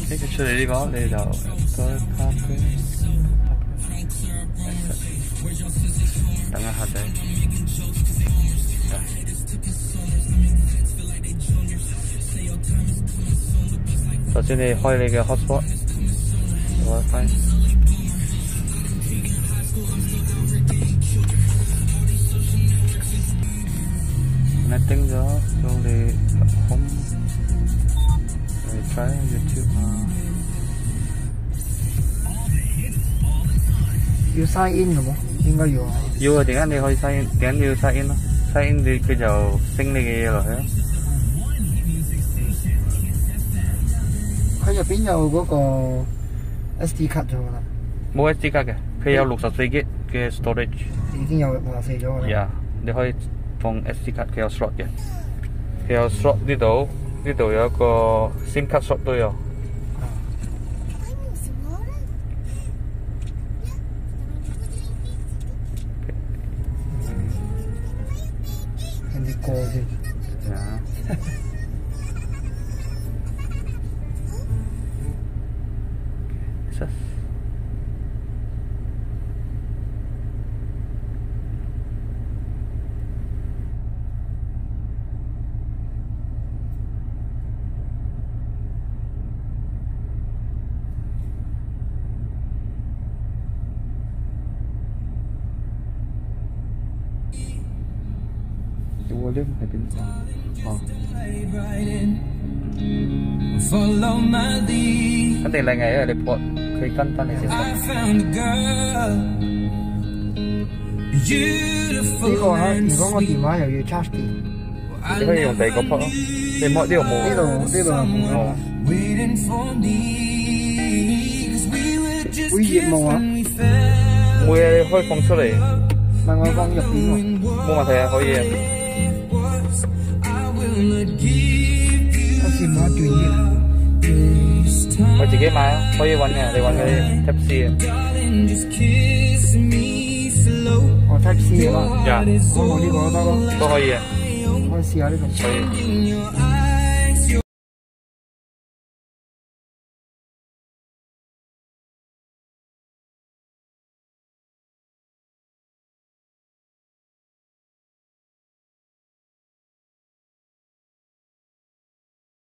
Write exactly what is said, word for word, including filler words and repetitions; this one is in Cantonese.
跟住出嚟呢個你就個咖啡，等一下仔。首先你開你嘅 hotspot WiFi。Connecting咗到你 home， 你 try YouTube 啊。 要 sign in 嘅冇？應該要啊。 要啊，點解你可以 sign in？ 點解你要 sign in 咯 ？sign in 你佢就升你嘅嘢落去咯。 佢入邊有嗰個 S D 卡咗㗎啦。 冇 S D 卡嘅，佢有六十四 G 嘅 storage。 已經有六十四咗㗎啦。 呀，你可以放 S D 卡，佢有 slot 嘅，佢有 slot 呢度，呢度有一個 SIM 卡 slot 都有。 聽啲歌先。 呀。volume 喺邊度？哦，肯定靚嘅，因為你播佢跟翻你先得。 呢個咧，如果我電話又要 charge 電， 你可以用第二個 port 咯。你摸呢度冇？ 呢度呢度冇啦。會熱冇啊？ 唔會啊，你可以放出嚟。 唔係我放入邊喎。 冇問題啊，可以啊。 我試買短啲啦。 我自己買啊，可以揾嘅，你揾嗰啲 Type C 啊。 哦 Type C 嘅嘛。 呀。 我用呢個都得咯。 都可以啊。 我試下呢個。 可以。